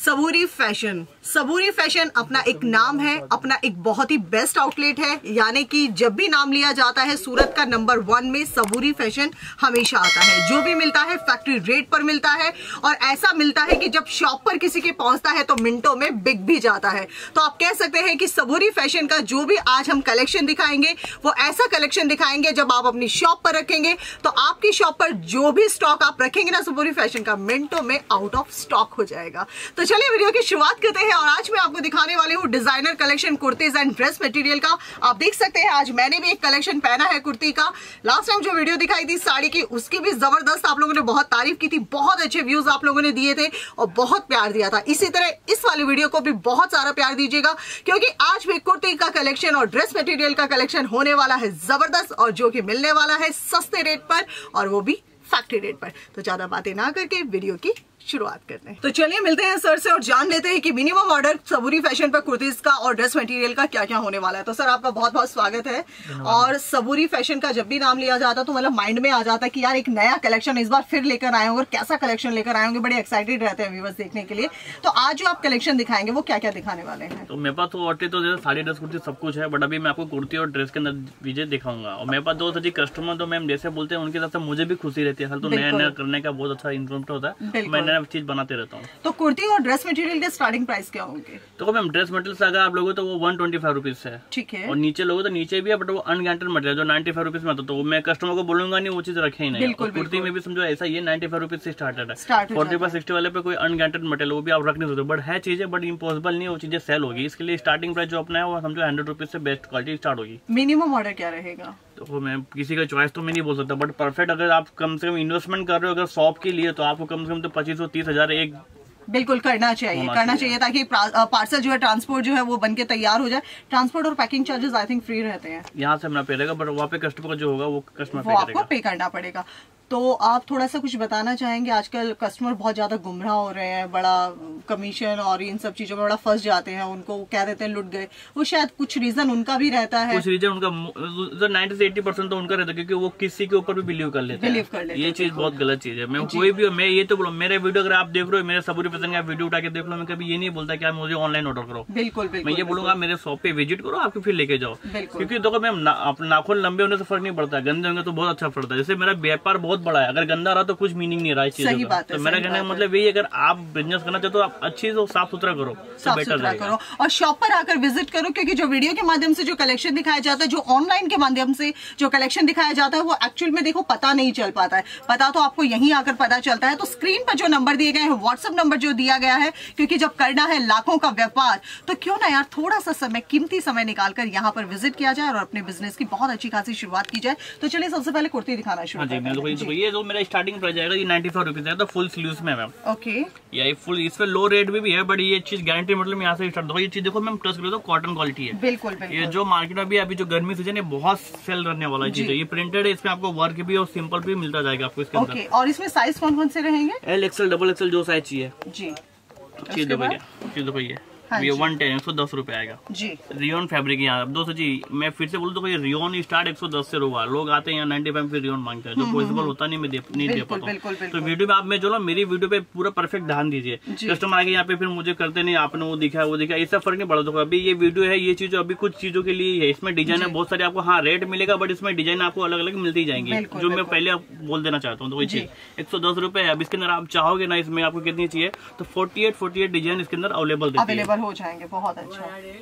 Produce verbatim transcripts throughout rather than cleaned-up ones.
सबूरी fashion. सबूरी fashion अपना एक नाम है, अपना एक बहुत ही बेस्ट आउटलेट है, यानी कि जब भी नाम लिया जाता है सूरत का नंबर वन में सबूरी फैशन हमेशा आता है। जो भी मिलता है फैक्ट्री रेट पर मिलता है और ऐसा मिलता है कि जब शॉप पर किसी के पहुंचता है तो मिनटों में बिक भी जाता है। तो आप कह सकते हैं कि सबूरी फैशन का जो भी आज हम कलेक्शन दिखाएंगे वो ऐसा कलेक्शन दिखाएंगे जब आप अपनी शॉप पर रखेंगे तो आपकी शॉप पर जो भी स्टॉक आप रखेंगे ना सबूरी फैशन का, मिनटों में आउट ऑफ स्टॉक हो जाएगा। तो चलिए वीडियो की शुरुआत करते हैं और आज मैं आपको दिखाने वाली हूँ designer collection kurtis and dress material का। आप देख सकते हैं आज मैंने भी एक कलेक्शन पहना है कुर्ती का। लास्ट टाइम जो वीडियो दिखाई थी साड़ी की उसकी भी जबरदस्त आप लोगों ने बहुत तारीफ की थी, बहुत अच्छे व्यूज आप लोगों ने दिए थे और बहुत प्यार दिया था। इसी तरह इस वाली वीडियो को भी बहुत सारा प्यार दीजिएगा क्योंकि आज भी कुर्ती का कलेक्शन और ड्रेस मटेरियल का कलेक्शन होने वाला है जबरदस्त और जो कि मिलने वाला है सस्ते रेट पर और वो भी फैक्ट्री रेट पर। तो ज्यादा बातें ना करके वीडियो की शुरुआत करते हैं। तो चलिए मिलते हैं सर से और जान लेते हैं कि मिनिमम ऑर्डर सबूरी फैशन पर कुर्तीज का और ड्रेस मटेरियल का क्या क्या होने वाला है। तो सर आपका बहुत बहुत स्वागत है। और सबूरी फैशन का जब भी नाम लिया जाता है तो मतलब माइंड में आ जाता है कि यार एक नया कलेक्शन इस बार फिर लेकर आए होंगे और कैसा कलेक्शन लेकर आए होंगे, बड़े एक्साइटेड रहते हैं व्यूअर्स देखने के लिए। तो आज जो आप कलेक्शन दिखाएंगे वो क्या क्या दिखाने वाले हैं? तो मेरे पास तो तो जैसे साड़ी ड्रेस कुर्ती सब कुछ है, बट अभी मैं आपको कुर्ती और ड्रेस के अंदर विजय दिखाऊंगा। और मेरे पास दो सच्ची कस्टमर तो मैम जैसे बोलते हैं उनके साथ मुझे भी खुशी रहती है। तो नया नया करने का बहुत अच्छा इंटरेस्ट होता है, मैं नया चीज बनाते रहता हूँ। तो कुर्ती और ड्रेस मटेरियल के स्टार्टिंग प्राइस क्या होंगे? तो मैम ड्रेस मटेरियल से अगर आप लोगों तो वो वन ट्वेंटी फाइव रुपीज है, ठीक है। और नीचे लोगों तो नीचे भी है बट वो अनगारंटेड मटेरियल जो नाइन्टी फाइव रुपीज में आता है, तो मैं कस्टमर को बोलूंगा नहीं वो चीज रखे ही नहीं। कुर्ती में भी समझो ऐसा ही है, नाइन्टी फाइव रुपीज से स्टार्टेड है। फोर्टी फाइव सिक्सटी वाले पे कोई अनगारंटेड मटेरियल वो भी आप रख नहीं सकते, बट है चीजें बट इम्पॉसिबल नहीं, वो चीजें सेल होगी। इसके लिए स्टार्टिंग प्राइस जो अपना है वो समझो हंड्रेड रुपीज से बेस्ट क्वालिटी स्टार्ट होगी। मिनिमम ऑर्डर क्या रहेगा? तो मैं किसी का चॉइस तो मैं नहीं बोल सकता, बट परफेक्ट अगर आप कम से कम इन्वेस्टमेंट कर रहे हो अगर शॉप के लिए तो आपको कम से कम तो पच्चीस सौ तीस हजार एक बिल्कुल करना चाहिए करना चाहिए ताकि पार्सल जो है ट्रांसपोर्ट जो है वो बन के तैयार हो जाए। ट्रांसपोर्ट और packing charges I think free रहते हैं, यहाँ से अपना पे रहेगा, बट वहाँ पे कस्टमर जो होगा वो कस्टमर वो आपको पे करना पड़ेगा। तो आप थोड़ा सा कुछ बताना चाहेंगे? आजकल कस्टमर बहुत ज्यादा गुमराह हो रहे हैं, बड़ा कमीशन और इन सब चीजों में बड़ा फंस जाते हैं, उनको कह देते हैं लुट गए। वो शायद कुछ रीजन उनका भी रहता है, कुछ रीजन उनका नाइन्टी से एटी परसेंट तो उनका रहता है क्योंकि वो किसी के ऊपर भी बिलीव कर लेते बिलीव कर लेते ये चीज बहुत गलत चीज है। मैं कोई भी मैं ये तो बोलो मेरे वीडियो अगर आप देख रहे हो मेरे सबूरी पसंद का वीडियो उठा के देख लो, मैं कभी ये नहीं बोलता कि आप मुझे ऑनलाइन ऑर्डर करो। बिल्कुल मैं ये बोलूंगा मेरे शॉप पे विजिट करो, आपको फिर लेके जाओ। क्योंकि देखो मैम नाखून लंबे होने से फर्क नहीं पड़ता, गंदे होंगे तो बहुत अच्छा पड़ता है। जैसे मेरा व्यापार बहुत बड़ा है, अगर गंदा तो कुछ मीनिंग नहीं रहा है चीजों का। तो मेरा कहने का मतलब यही अगर आप बिजनेस करना चाहते हो आप अच्छी से साफ सुथरा करो, साफ सुथरा करो और शॉप पर आकर विजिट करो। क्योंकि जो वीडियो के माध्यम से जो कलेक्शन दिखाया जाता है, जो ऑनलाइन के माध्यम से जो कलेक्शन दिखाया जाता है वो एक्चुअल में देखो पता नहीं चल पाता है। पता तो आपको यहीं आकर पता चलता है। तो स्क्रीन पर जो नंबर दिए गए हैं, व्हाट्सएप नंबर जो दिया गया है, क्योंकि जब करना है लाखों का व्यापार तो क्यों ना यार थोड़ा सा समय कीमती समय निकालकर यहाँ पर विजिट किया जाए और अपने बिजनेस की बहुत अच्छी खासी शुरुआत की जाए। तो चलिए सबसे पहले कुर्ती दिखाना शुरू करते हैं। ये जो मेरा स्टार्टिंग प्राइस आएगा नाइन्टी फाइव रुपीज है, तो फुल स्लीव्स में मैम। ओके ये फुल इसमें लो रेट में भी है बट ये चीज गारंटी मतलब यहाँ से स्टार्ट देखो। ये चीज देखो मैम टच करो तो कॉटन क्वालिटी है। बिल्कुल बिल्कुल। ये जो मार्केट में भी अभी जो गर्मी सीजन है बहुत सेल करने वाला चीज है। ये प्रिंटेड है, इसमें आपको वर्क भी और सिंपल भी मिलता जाएगा आपको इसके अंदर। ओके और इसमें साइज कौन कौन से रहेंगे? एल एक्सएल डबल एक्सएल जो साइज चाहिए जी। चीज देखो चीज देखो ये हाँ ये वन टेन एक सौ दस रुपए आएगा जी। रियोन फैब्रिक यहाँ दोस्तों जी मैं फिर से बोलूँ तो ये रियोन स्टार्ट एक सौ दस से होगा। लोग आते हैं यहाँ नाइन्टी फाइव फिर रियोन मांगते हैं, जो पॉसिबल होता नहीं मैं दे, नहीं दे पाता हूँ। तो वीडियो में आप मैं जो मेरी वीडियो पे पूरा परफेक्ट ध्यान दीजिए। कस्टमर आगे यहाँ पे फिर मुझे करते नहीं आपने वो दिखा वो दिखा, इससे फर्क नहीं पड़ता। अभी ये वीडियो है ये चीज अभी कुछ चीजों के लिए है, इसमें डिजाइन है बहुत सारे आपको हाँ रेट मिलेगा बट इसमें डिजाइन आपको अलग अलग मिलती जाएंगी, जो मैं पहले बोल देना चाहता हूँ। तो वही चीज एक सौ दस रुपए है। अब इसके अंदर आप चाहोगे ना इसमें आपको कितनी चाहिए तो forty eight forty eight design इसके अंदर अवेलेबल अवेलेबल हो जाएंगे। बहुत अच्छा।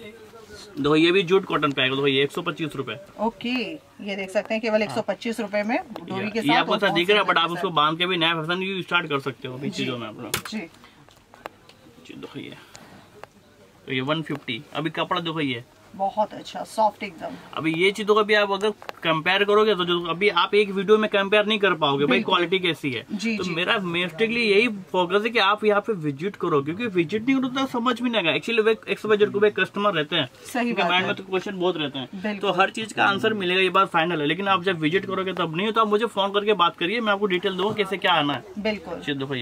देखो ये भी जूट कॉटन पे आएगा, देखो ये एक सौ पच्चीस रूपए। ओके ये देख सकते हैं केवल एक सौ पच्चीस रूपए में डोरी के साथ। ये आपको दिख रहा है बट आप उसको बांध के भी नया फैशन स्टार्ट कर सकते हो चीजों में अपना जी। देखो ये तो ये वन फिफ्टी। अभी कपड़ा देखो ये बहुत अच्छा सॉफ्ट एकदम। अभी ये चीजों का भी आप अगर कंपेयर करोगे तो जो अभी आप एक वीडियो में कंपेयर नहीं कर पाओगे भाई क्वालिटी कैसी है। जी, तो जी, मेरा मोस्टली यही फोकस है कि आप यहाँ पे विजिट करो, क्योंकि विजिट नहीं करो तो समझ भी नहीं आएगा। एक्चुअली एक्स बजट को कस्टमर रहते हैं, सही माइंड में तो क्वेश्चन बहुत रहते हैं, तो हर चीज का आंसर मिलेगा ये बात फाइनल है। लेकिन आप जब विजिट करोगे तब नहीं हो तो आप मुझे फोन करके बात करिए, मैं आपको डिटेल दूंगा कैसे क्या आना है। बिल्कुल। देखो ये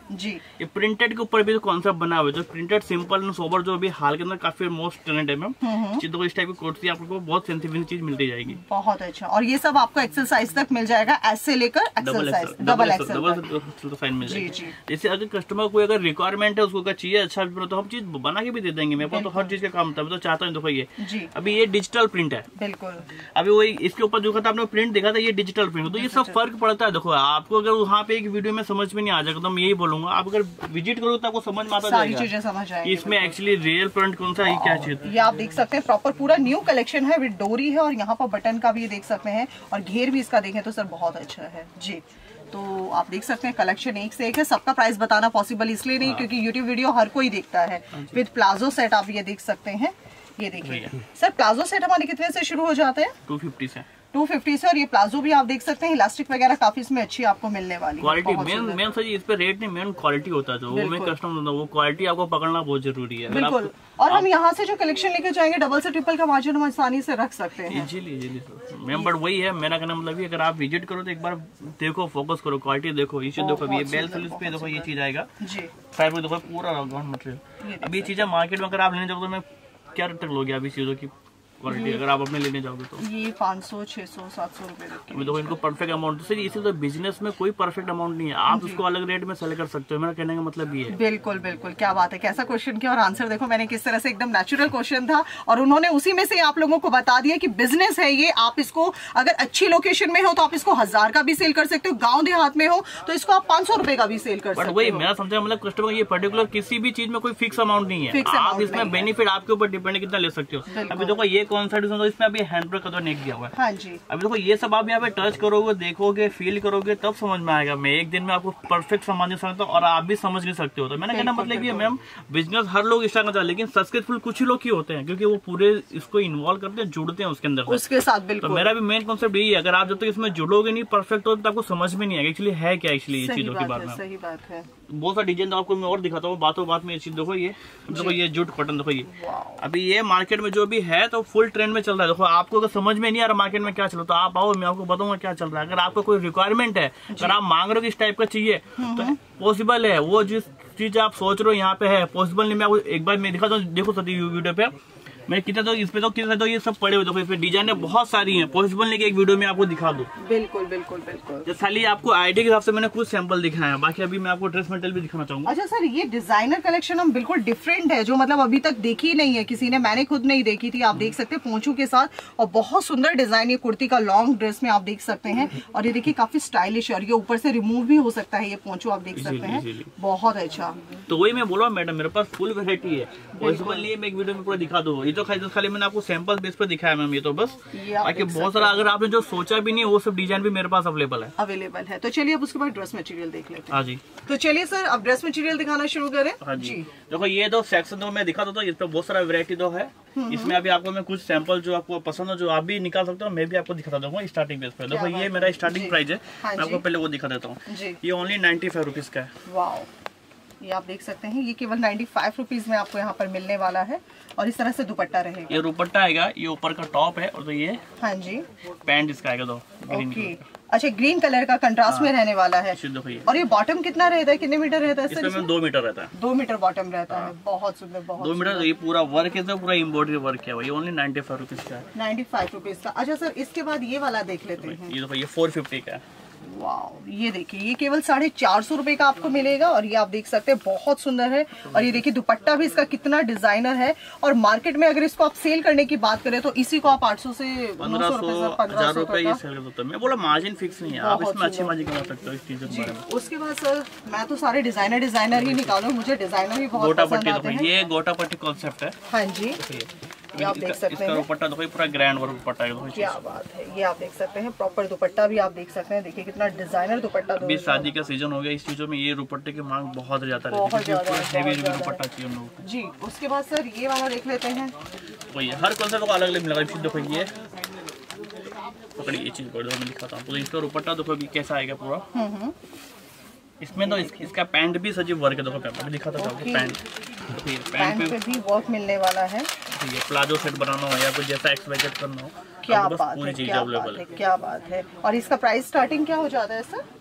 जी। ये प्रिंटेड के ऊपर भी जो कॉन्सेप्ट बना हुआ है, जो प्रिंटेड सिंपल एंड सोबर जो अभी हाल के अंदर काफी मोस्ट ट्रेंड है मैम, तो इस टाइप की कुर्ती आपको बहुत सेंसिटिव चीज मिलती जाएगी। बहुत अच्छा। और ये सब आपको एक्सेल साइज तक मिल जाएगा, एस से लेकर XL size, double XL double size मिल जाएगी। जैसे अगर कस्टमर को अगर रिक्वायरमेंट है, उसको अगर चाहिए अच्छा तो हम चीज बना के भी दे देंगे। मेरे पास तो हर चीज का काम था, मैं तो चाहता हूँ। देखो ये अभी ये डिजिटल प्रिंट है, बिल्कुल। अभी वही इसके ऊपर जो था आपने प्रिंट देखा था, ये डिजिटल प्रिंट। तो ये सब फर्क पड़ता है। देखो आपको अगर वहाँ पे एक वीडियो में समझ में नहीं आ जाएगा तो मैं यही बोलूंगा, आप अगर विजिट करो तो आपको समझ में आता जाएगा, चीजें समझ आएगी इसमें एक्चुअली रियल प्रिंट कौन सा है, क्या चीज। ये आप देख सकते हैं प्रॉपर पूरा न्यू कलेक्शन है, विद डोरी है और यहाँ पर बटन का भी ये देख सकते हैं, और घेर भी इसका देखें तो सर बहुत अच्छा है जी। तो आप देख सकते हैं कलेक्शन एक से एक है। सबका प्राइस बताना पॉसिबल इसलिए नहीं क्योंकि यूट्यूब वीडियो हर कोई देखता है। विद प्लाजो सेट आप ये देख सकते हैं, ये देखिए सर प्लाजो सेट हमारे कितने से शुरू हो जाते हैं? टू फिफ्टी से टू फिफ्टी से। और ये प्लाजो भी आप देख सकते हैं, इलास्टिक वगैरह काफी इसमें अच्छी आपको मिलने वाली क्वालिटी। मेन मेन सर इस पे रेट नहीं, मेन क्वालिटी होता है जो वो मैं कस्टमर वो क्वालिटी आपको पकड़ना बहुत जरूरी है। बिल्कुल। और हम यहाँ से जो कलेक्शन लेके जाएंगे डबल से ट्रिपल का मार्जिन हम आसानी से रख सकते हैं। Easily easily sir ma'am. But वही है मेरा कहना मतलब अगर आप विजिट करो तो एक बार देखो, फोकस करो, क्वालिटी देखो, ये चीज देखो। ये बेल स्लीव्स पे देखो ये चीज आएगा जी, साइड में देखो पूरा ग्राउंड मटेरियल। अब ये चीजें मार्केट में अगर आप लेने जाओ तो मैं क्या रेट तक लोगे अभी चीजों की क्वालिटी अगर आप अपने लेने जाओगे तो? ये पाँच सौ, छह सौ, सात सौ रुपए देखो इनको परफेक्ट अमाउंट। तो इसी तो बिजनेस में कोई परफेक्ट अमाउंट नहीं है, आप उसको अलग रेट में सेल कर सकते हो। मेरा कहने का मतलब ये है। बिल्कुल बिल्कुल, क्या बात है, कैसा क्वेश्चन किया और आंसर देखो मैंने किस तरह से, एकदम नेचुरल क्वेश्चन था और उन्होंने उसी में से आप लोगों को बता दिया कि बिजनेस है ये। आप इसको अगर अच्छी लोकेशन में हो तो आप इसको हजार का भी सेल कर सकते हो, गाँव देहात में हो तो इसको आप पाँच सौ रुपए का भी सेल कर सकते हो। वही मेरा समझा मतलब कस्टमर ये पर्टिकुलर किसी भी चीज में कोई फिक्स अमाउंट नहीं है, आप इसमें बेनिफिट आपके ऊपर डिपेंड कितना ले सकते हो। अभी देखो ये कौन सा डिजाइन इसमें अभी हैंड का तो नेक दिया हुआ है। हाँ जी। अभी देखो ये सब आप यहाँ पे टच करोगे, देखोगे, फील करोगे तब समझ में आएगा। मैं एक दिन में आपको परफेक्ट समझ नहीं सकता और आप भी समझ नहीं सकते हो। तो मैंने कहना मतलब ये मैम बिजनेस हर लोग स्टार्ट करता है लेकिन सक्सेसफुल कुछ ही लोग ही होते हैं क्योंकि वो पूरे इसको इन्वॉल्व करते हैं, जुड़ते हैं उसके अंदर उसके साथ। बिल्कुल। तो मेरा भी मेन कॉन्सेप्ट यही है, अगर आप जब तक इसमें जुड़ोगे नहीं परफेक्ट हो तो आपको समझ में नहीं आएगा एक्चुअली है क्या एक्चुअली ये चीजों के बारे में। सही बात है। बहुत सारा डिजाइन आपको मैं और दिखाता हूँ बातों बात में। ये चीज देखो, ये देखो ये जूट कॉटन देखो, ये अभी ये मार्केट में जो भी है तो फुल ट्रेंड में चल रहा है। देखो आपको अगर समझ में नहीं आ रहा मार्केट में क्या चल रहा है तो आप आओ, मैं आपको बताऊंगा क्या चल रहा है। अगर आपको कोई रिक्वायरमेंट है, अगर आप मांग रहे हो इस टाइप का चाहिए तो पॉसिबल है। वो जिस चीज आप सोच रहे हो यहाँ पे है, पॉसिबल नहीं। मैं आपको एक बार मैं दिखाता हूँ, देखो सती वीडियो पे मैं कितना तो इसमें तो कितना तो ये सब पड़े हुए देखो, इसमें डिजाइनें बहुत सारी हैं। पॉसिबल नहीं कि एक वीडियो में आपको दिखा दूं। बिल्कुल बिल्कुल बिल्कुल। जैसे खाली आपको आइडिया के हिसाब से मैंने कुछ सैंपल दिखाया है, बाकी अभी मैं आपको ड्रेस मटेरियल भी दिखाना चाहूंगा। अच्छा सर, ये डिजाइनर कलेक्शन हम बिल्कुल डिफरेंट है जो मतलब अभी तक देखी नहीं है किसी ने, मैंने खुद नहीं देखी थी। आप देख सकते हैं पोंचू के साथ और बहुत सुंदर डिजाइन, ये कुर्ती का लॉन्ग ड्रेस में आप देख सकते हैं। और ये देखिए काफी स्टाइलिश है और ये ऊपर से रिमूव भी हो सकता है, ये पोंचू आप देख सकते हैं, बहुत अच्छा। तो वही मैं बोल रहा हूँ मैडम, मेरे पास फुल वेरायटी है, पॉसिबल नहीं है मैं एक वीडियो में पूरा दिखा दूँ। ये तो खाली मैंने सैंपल बेस पर दिखाया मैम, ये तो बस। बाकी बहुत सारा अगर आपने जो सोचा भी नहीं वो सब डिजाइन भी मेरे पास अवेलेबल है अवेलेबल है। तो चलिए अब उसके बाद ड्रेस मटेरियल देख लेते हैं। हाँ जी। तो चलिए सर अब ड्रेस मटेरियल दिखाना शुरू करें। हाँ जी। देखो ये दो सेक्शन तो मैं दिखा देता हूँ, इस पर बहुत सारा वैरायटी तो है। इसमें अभी आपको मैं कुछ सैंपल जो आपको पसंद है जो आप भी निकाल सकते हो, मैं भी आपको दिखाता दूंगा स्टार्टिंग बेस पर। देखो ये मेरा स्टार्टिंग प्राइस है, मैं आपको पहले वो दिखा देता हूँ। ये ओनली नाइन्टी फाइव रुपीज का है। ये आप देख सकते हैं, ये केवल नाइन्टी फाइव रुपीज में आपको यहाँ पर मिलने वाला है। और इस तरह से दुपट्टा रहेगा, ये दुपट्टा आएगा, ये ऊपर का टॉप है और तो ये हाँ जी पैंट इसका आएगा दो ग्रीन। अच्छा, ग्रीन कलर का कंट्रास्ट में रहने वाला है। और ये बॉटम कितना रहता है, कितने मीटर रहता है सर? इसमें दो मीटर रहता है, दो मीटर बॉटम रहता है। बहुत सुंदर, बहुत दो मीटर। ये पूरा वर्क है, पूरा एम्ब्रॉयडरी वर्क है, ये ओनली नाइन्टी फाइव रुपीज का है। नाइन्टी फाइव रुपीज का। अच्छा सर, इसके बाद ये वाला देख लेते हैं। ये देखो, ये फोर फिफ्टी का है। वाह, ये देखिए ये केवल साढ़े चार सौ रुपए का आपको मिलेगा और ये आप देख सकते हैं बहुत सुंदर है। और ये देखिए दुपट्टा भी इसका कितना डिजाइनर है। और मार्केट में अगर इसको आप सेल करने की बात करें तो इसी को आप आठ सौ से पंद्रह सौ हजार रुपए ये सेल कर सकते हैं। मैं बोला मार्जिन फिक्स नहीं है, आप इसमें अच्छी मार्जिन कमा सकते हो इस चीज के बारे में। उसके बाद सर मैं तो सारे डिजाइनर डिजाइनर ही निकालू, मुझे डिजाइनर ही बहुत पसंद आते हैं। ये गोटा पट्टी कॉन्सेप्ट है। हाँ जी, ये आप देख सकते हैं, दुपट्टा देखो पूरा ग्रैंड वर्क दुपट्टा है। क्या बात है, ये आप देख सकते हैं प्रॉपर दुपट्टा भी आप देख सकते हैं। देखिए कितना डिजाइनर दुपट्टा। अभी शादी का सीजन हो गया, इस चीजों में ये दुपट्टे की मांग बहुत ज्यादा है, बहुत ज्यादा हेवी दुपट्टा चाहिए हम लोगों को जी। उसके बाद सर ये वाला देख लेते हैं। वही हर कॉन्सेप्ट को अलग अलग मिलेगा। देखो ये पकड़िए, ये चीज मैं दिखाता हूँ। तो इसका दुपट्टा देखो कैसा आएगा पूरा। इसमें तो इस, इसका पैंट भी सजीव वर्क है। देखो पैंट दिखाता था आपको, पैंट पैंट पे भी वर्क मिलने वाला है। ये प्लाजो सेट बनाना हो या कुछ जैसा एक्सपेक्ट करना हो, क्या बात है, पूरी चीज अवेलेबल है। क्या बात है। और इसका प्राइस स्टार्टिंग क्या हो जाता है सर?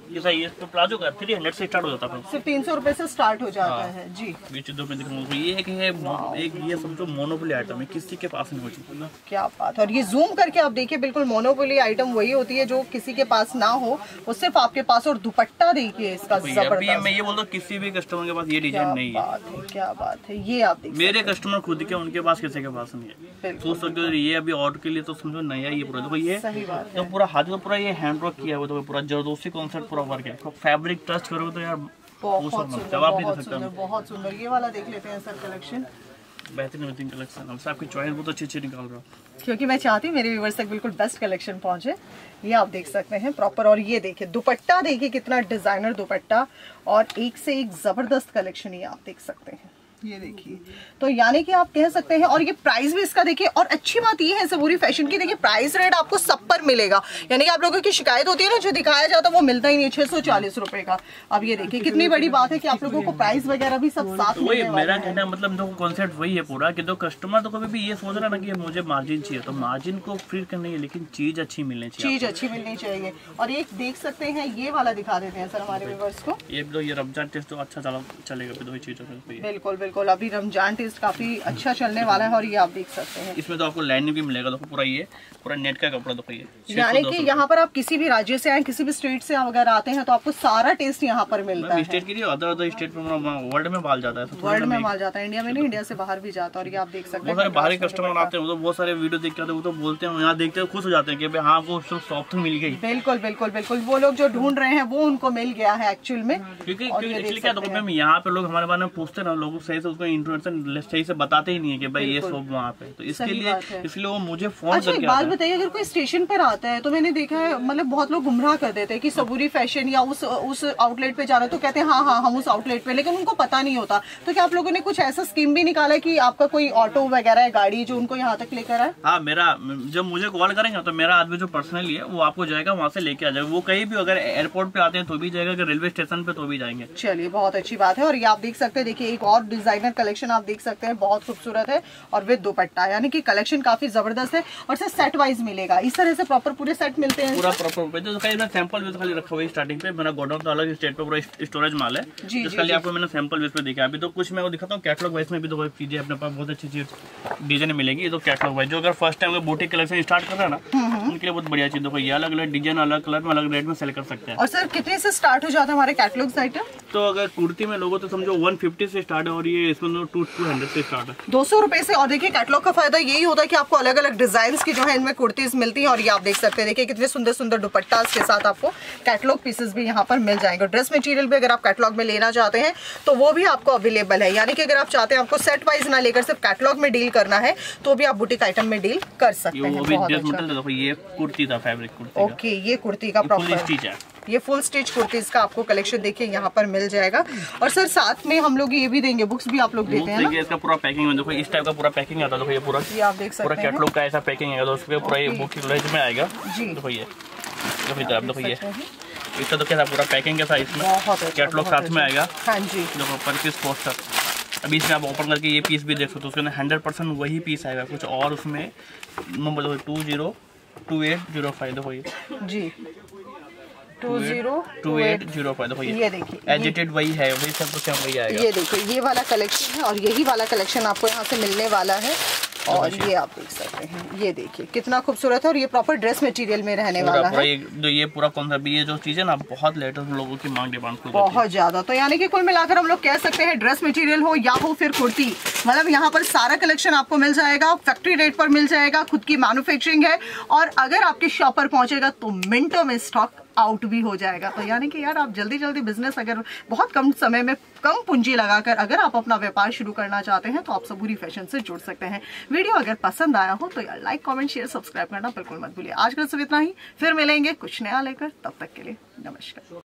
ये सही है, तो प्लाजो का थ्री हंड्रेड से स्टार्ट हो जाता है, सिर्फ तीन सौ रुपए से स्टार्ट हो जाता हाँ। है जी। ये चीजों में दिखाऊंगा, ये एक है, एक ये समझो मोनोपोली आइटम है, किसी के पास नहीं होती ना। क्या बात है। और ये जूम करके आप देखिए, बिल्कुल मोनोपोली आइटम वही होती है जो किसी के पास ना हो, वो सिर्फ आपके पास। और दुपट्टा देखिए इसका जबरदस्त। मैं ये बोलता हूँ किसी भी कस्टमर के पास ये डिजाइन नहीं है। क्या बात है, ये आप देखिए मेरे कस्टमर खुद के, उनके पास किसी के पास नहीं है। सोच सकते हो ये अभी ऑर्डर के लिए तो समझो नया ये पूरा देखो, ये सही बात है। तो पूरा हाथ में पूरा ये हैंड वर्क किया हुआ, तो पूरा जरदोसी कॉन्सेप्ट पूरा वर्क है। फैब्रिक ट्रस्ट करोगे तो यार बहुत सुंदर, बहुत सुंदर, बहुत सुंदर। ये वाला देख लेते हैं सर कलेक्शन, बेहतरीन बेहतरीन कलेक्शन। हम आपकी चॉइस बहुत अच्छी अच्छी निकाल रहा हूँ, क्योंकि मैं चाहती हूँ मेरे व्यूअर्स तक बिल्कुल बेस्ट कलेक्शन पहुंचे। ये आप देख सकते हैं प्रॉपर। और ये देखिए दुपट्टा, देखिए कितना डिजाइनर दुपट्टा, और एक से एक जबरदस्त कलेक्शन ये आप देख सकते हैं। ये देखिए, तो यानी कि आप कह सकते हैं। और ये प्राइस भी इसका देखिए, और अच्छी बात ये है सबूरी फैशन की, देखिए प्राइस रेट आपको सब पर मिलेगा। यानी कि आप लोगों की शिकायत होती है ना, जो दिखाया जाता है वो मिलता ही नहीं है, छह सौ चालीस रुपए का। अब ये देखिए कितनी बड़ी बात है कि आप लोगों को प्राइस वगैरह भी सब साथ वही मेरा कहना, मतलब दो कॉन्सेप्ट वही है पूरा, कि दो कस्टमर तो कभी भी ये सोच रहा ना कि मुझे मार्जिन चाहिए, तो मार्जिन को फ्री करनी है, लेकिन चीज अच्छी मिलनी चाहिए, चीज अच्छी मिलनी चाहिए। और एक देख सकते हैं, ये वाला दिखा देते हैं सर हमारे व्यूअर्स को। ये दो ये रमजान टेस्ट तो अच्छा चलेगा, दो चीजों में। बिल्कुल बिल्कुल, अभी रमजान टेस्ट काफी अच्छा चलने वाला है। और ये आप देख सकते हैं, इसमें तो आपको लाइनिंग भी मिलेगा। देखो पूरा ये पूरा नेट का कपड़ा देखो, ये यानी कि यहाँ पर आप किसी भी राज्य से आए, किसी भी स्टेट से अगर आते हैं तो आपको सारा टेस्ट यहाँ पर मिलता है। स्टेट के लिए अदर अदर स्टेट में वर्ल्ड में माल जाता है, वर्ल्ड में माल जाता है, इंडिया में नहीं, इंडिया से बाहर भी जाता है। और ये आप देख सकते हैं बहुत सारे बाहरी कस्टमर आते हैं, वो तो बहुत सारे वीडियो देख के आते हैं, वो तो बोलते हैं, यहाँ देखते हैं खुश हो जाते हैं कि हाँ वो सॉफ्ट मिल गई। बिल्कुल बिल्कुल बिल्कुल, वो लोग जो ढूंढ रहे हैं वो उनको मिल गया है एक्चुअल में। क्योंकि एक्चुअली क्या देखो, यहाँ पे लोग हमारे बारे में पूछते हैं ना, लोग सही से उसको इन्फॉर्मेशन सही से बताते ही नहीं है कि भाई ये सब वहाँ पे, तो इसके लिए इसलिए वो मुझे फोन अच्छा, एक बात बताइए, अगर कोई स्टेशन पर आता है तो मैंने देखा है, मतलब बहुत लोग गुमराह कर देते हैं कि सबूरी फैशन या उस उस आउटलेट पे जाना, तो कहते हैं हाँ हाँ हम उस आउटलेट पे, लेकिन उनको पता नहीं होता। तो क्या आप लोगों ने कुछ ऐसा स्कीम भी निकाला है कि आपका कोई ऑटो वगैरह है, गाड़ी जो उनको यहाँ तक लेकर आए? हाँ, मेरा जब मुझे कॉल करेंगे तो मेरा आदमी जो पर्सनली है वो आपको जाएगा, वहाँ से लेके आ जाएगा। वो कहीं भी अगर एयरपोर्ट पे आते हैं तो भी जाएगा, अगर रेलवे स्टेशन पे तो भी जाएंगे। चलिए, बहुत अच्छी बात है। और ये आप देख सकते हैं, देखिए एक और डिजाइनर कलेक्शन आप देख सकते हैं, बहुत खूबसूरत है और विद दुपट्टा, यानी कि कलेक्शन काफी जबरदस्त है। और सर सेट वाइज मिलेगा, इस तरह से प्रॉपर पूरे सेट मिलते हैं? पूरा प्रॉपर तो सैंपल बेस खाली रखा हुआ है स्टार्टिंग पे। मेरा गोडाउन तो अलग स्टेट पे पूरा स्टोरेज माल है, जिसके लिए आपको मैंने सैंपल बेस पे देखा। अभी तो कुछ मैं वो दिखाता हूँ कैटलॉग वाइज में भी, तो चीजें अपने पास बहुत अच्छी चीज डिजाइन मिलेगी। ये तो कैटलॉग वाइज, जो अगर first time boutique collection start कर रहा है ना, उनके लिए बहुत बढ़िया चीज देखो। ये अलग अलग डिजाइन, अलग कलर में, अलग रेट में सेल कर सकते हैं। और सर कितने से स्टार्ट हो जाता है हमारे कैटलॉग आइटम? तो अगर कुर्ती में लोगो तो समझो वन फिफ्टी से स्टार्ट है, और ये इसमें टू टू हंड्रेड से स्टार्ट है, दो सौ रुपए से। और देखिए कैटलॉग का फायदा यही होता है कि आपको अलग अलग डिजाइन की जो है इनमें कुर्तीज मिलती है। और ये आप देख सकते हैं, देखिए कितने सुंदर सुंदर दुपट्टा के साथ आपको कैटलॉग पीसेस भी यहाँ पर मिल जाएंगे। ड्रेस मटेरियल भी अगर आप कैटलॉग में लेना चाहते हैं तो वो भी आपको अवेलेबल है। यानी कि अगर आप चाहते हैं आपको सेट वाइज ना लेकर सिर्फ कैटलॉग में डील करना है, तो भी आप बुटीक आइटम में डील कर सकते हैं। बहुत अच्छा। ये कुर्ती था, फैब्रिक कुर्ती। ओके, ये कुर्ती का प्रॉपर स्टिच है, ये फुल स्टिच कुर्तीज का आपको कलेक्शन देखिए यहाँ पर मिल जाएगा। और सर साथ में हम लोग ये भी देंगे, बुक्स भी आप लोग देते हैं ना? इसका पूरा पैकिंग में देखो, इस टाइप का पूरा पैकिंग आता है। देखो ये पूरा, ये आप देख सकते हैं पूरा कैटलॉग का ऐसा पैकिंग है, तो उसपे पूरा ये बुक की में आएगा जी। देखो ये देखो, आप देखो ये इसका तो कैसा पूरा पैकिंग कैसा, इसमें कैटलॉग साथ में आएगा। हाँ जी, देखो पर पीस पोस्टर। अभी इसमें आप ओपन करके ये पीस भी देख सकते हो, उसके अंदर हंड्रेड परसेंट वही पीस आएगा, कुछ और उसमें number two zero two eight zero five देखो ये जी, two zero two eight zero five देखो ये देखिए एजिटेड वही है, वही सब कुछ वही आएगा। ये देखिए ये वाला कलेक्शन है, और यही वाला कलेक्शन आपको यहाँ से मिलने वाला है। और ये आप देख सकते हैं, ये देखिए कितना खूबसूरत है, और ये प्रॉपर ड्रेस मटेरियल में रहने पूरा, वाला पूरा है। ये, ये पूरा कॉन्सेप्ट, ये जो चीजें ना बहुत लेटेस्ट लोगों की मांग डिमांड बहुत ज्यादा। तो यानी कि कुल मिलाकर हम लोग कह सकते हैं ड्रेस मटेरियल हो या हो फिर कुर्ती, मतलब यहाँ पर सारा कलेक्शन आपको मिल जाएगा, फैक्ट्री रेट पर मिल जाएगा, खुद की मैन्युफैक्चरिंग है। और अगर आपके शॉप पर पहुंचेगा तो मिनटों में स्टॉक आउट भी हो जाएगा। तो यानी कि यार आप जल्दी जल्दी बिजनेस, अगर बहुत कम समय में कम पूंजी लगाकर अगर आप अपना व्यापार शुरू करना चाहते हैं तो आप सबूरी फैशन से जुड़ सकते हैं। वीडियो अगर पसंद आया हो तो यार लाइक कमेंट शेयर सब्सक्राइब करना बिल्कुल मत भूलिए। आज का सिर्फ इतना ही, फिर मिलेंगे कुछ नया लेकर, तब तक के लिए नमस्कार।